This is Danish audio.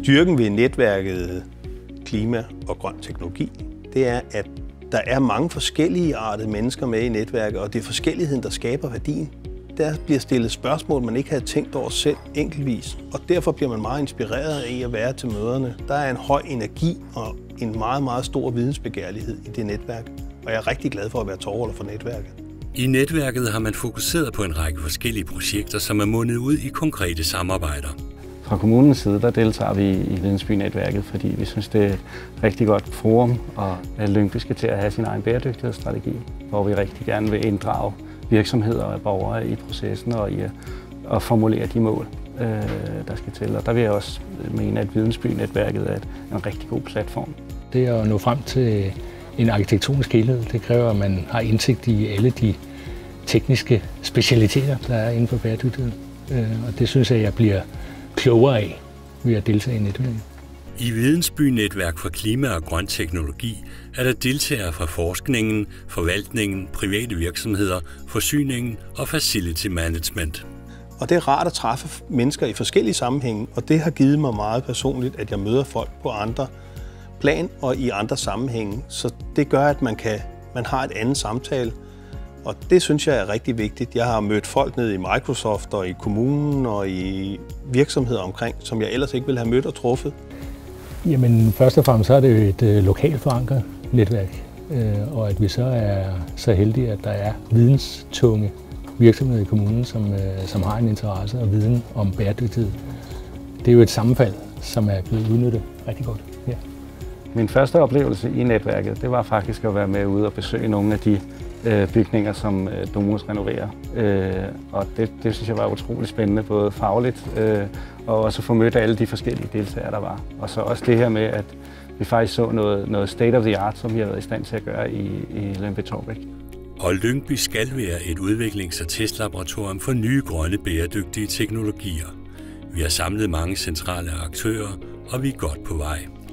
Styrken ved netværket klima og grøn teknologi, det er, at der er mange forskellige artede mennesker med i netværket, og det er forskelligheden, der skaber værdien. Der bliver stillet spørgsmål, man ikke havde tænkt over selv enkeltvis, og derfor bliver man meget inspireret af at være til møderne. Der er en høj energi og en meget, meget stor vidensbegærlighed i det netværk, og jeg er rigtig glad for at være tovholder for netværket. I netværket har man fokuseret på en række forskellige projekter, som er mundet ud i konkrete samarbejder. Fra kommunens side, der deltager vi i Vidensby-netværket, fordi vi synes, det er et rigtig godt forum, og at Lyngby skal til at have sin egen bæredygtighedsstrategi, hvor vi rigtig gerne vil inddrage virksomheder og borgere i processen og i at formulere de mål, der skal til. Og der vil jeg også mene, at Vidensby-netværket er en rigtig god platform. Det at nå frem til en arkitektonisk helhed, det kræver, at man har indsigt i alle de tekniske specialiteter, der er inden for bæredygtighed. Og det synes jeg bliver klogere af ved at deltage i netværket. I Vidensby-netværk for klima og grøn teknologi er der deltagere fra forskningen, forvaltningen, private virksomheder, forsyningen og facility management. Og det er rart at træffe mennesker i forskellige sammenhænge, og det har givet mig meget personligt, at jeg møder folk på andre plan og i andre sammenhænge. Så det gør, at man har et andet samtale, og det synes jeg er rigtig vigtigt. Jeg har mødt folk nede i Microsoft og i kommunen og i virksomheder omkring, som jeg ellers ikke ville have mødt og truffet. Jamen først og fremmest så er det jo et lokalt forankret netværk, og at vi så er så heldige, at der er videnstunge virksomheder i kommunen, som har en interesse og viden om bæredygtighed. Det er jo et sammenfald, som er blevet udnyttet rigtig godt her. Min første oplevelse i netværket, det var faktisk at være med ude og besøge nogle af de bygninger, som Domus renoverer. Og det synes jeg var utroligt spændende, både fagligt og også få mødt alle de forskellige deltagere, der var. Og så også det her med, at vi faktisk så noget state of the art, som vi har været i stand til at gøre i Lyngby-Taarbæk. Og Lyngby skal være et udviklings- og testlaboratorium for nye grønne bæredygtige teknologier. Vi har samlet mange centrale aktører, og vi er godt på vej.